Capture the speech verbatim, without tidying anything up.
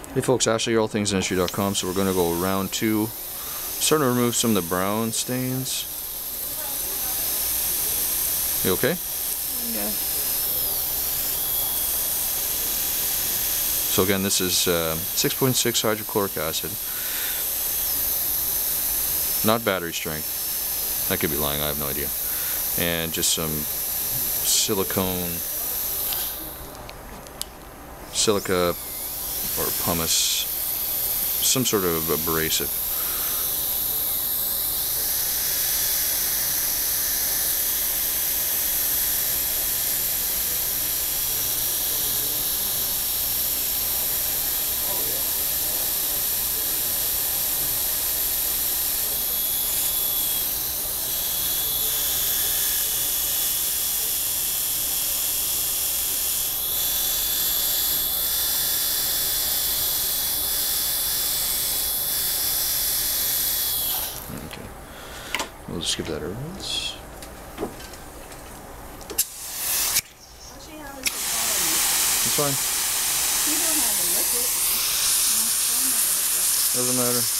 Hey folks, Ashley, all things industry dot com. So we're going to go round two, starting to remove some of the brown stains. You okay? Yeah. So again, this is uh, six point six hydrochloric acid, not battery strength. I could be lying, I have no idea. And just some silicone, silica or pumice, some sort of abrasive. Okay, we'll just give that a rinse. It's fine. You don't have a liquid. Doesn't matter.